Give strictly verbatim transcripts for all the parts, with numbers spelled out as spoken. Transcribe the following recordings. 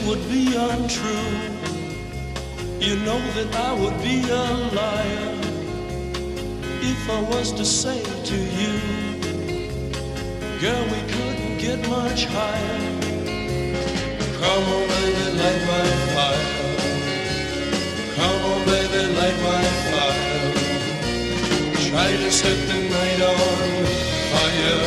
would be untrue. You know that I would be a liar if I was to say to you, girl, we couldn't get much higher. Come on, baby, light my fire. Come on, baby, light my fire. Try to set the night on fire.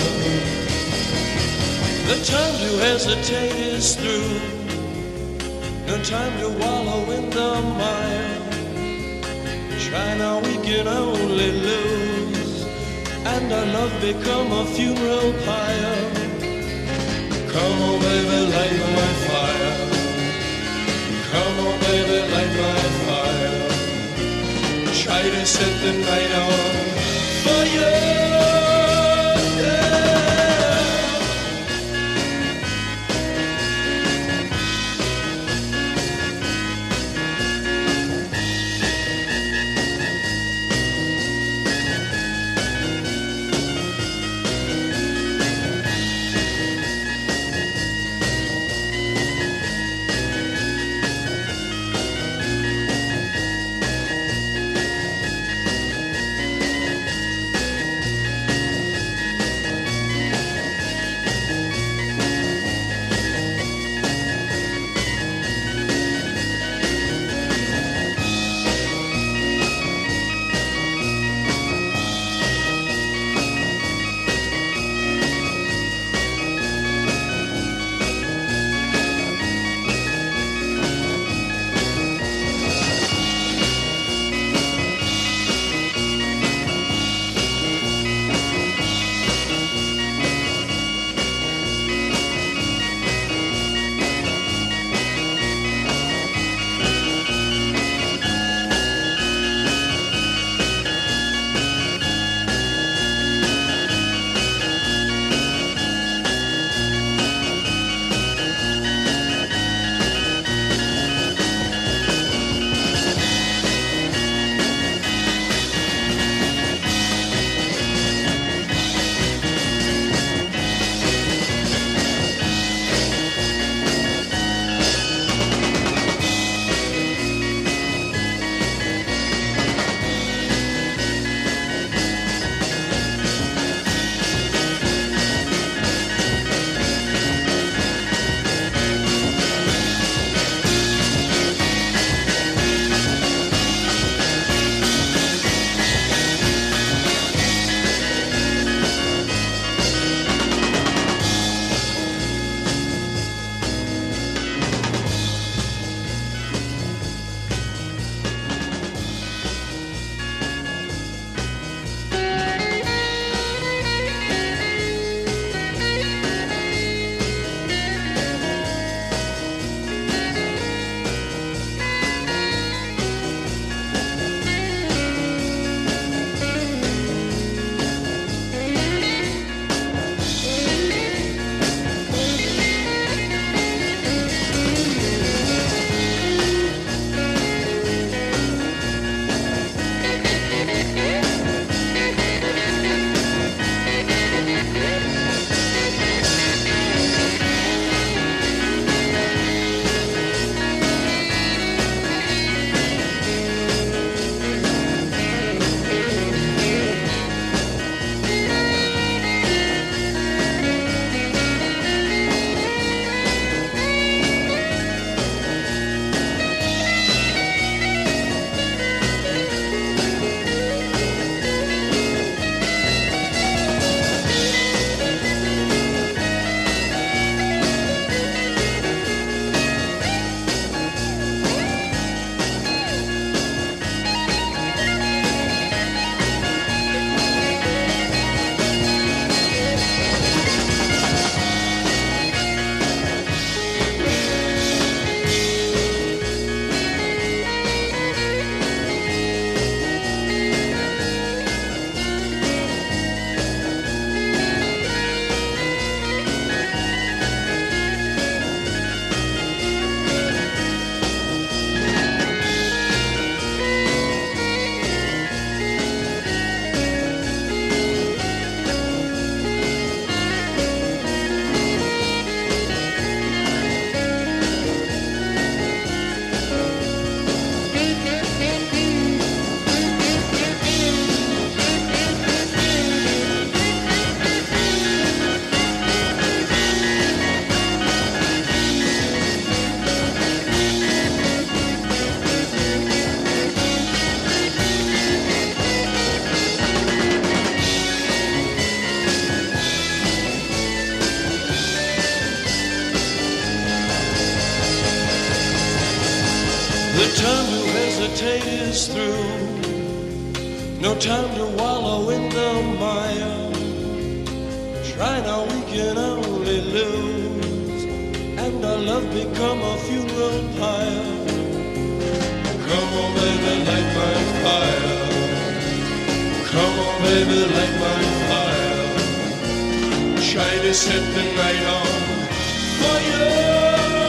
The time to hesitate is through. No time to wallow in the mire. Try now, we can only lose, and our love become a funeral pyre. Come on, baby, light my fire. Come on, baby, light my fire. Try to set the night on fire. The time to hesitate is through. No time to wallow in the mire. Try now, we can only lose, and our love become a funeral pyre. Come on, baby, light my fire. Come on, baby, light my fire. Try to set the night on fire.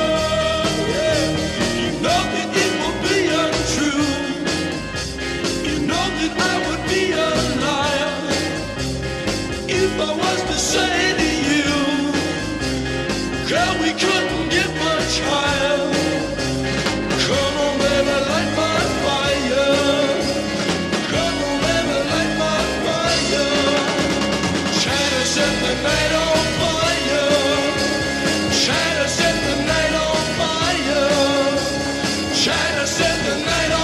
I was to say to you, girl, we couldn't get much higher. Come on, baby, light my fire. Come on, baby, light my fire. Try to set the night on fire. Try to set the night on fire. Try to set the night on fire.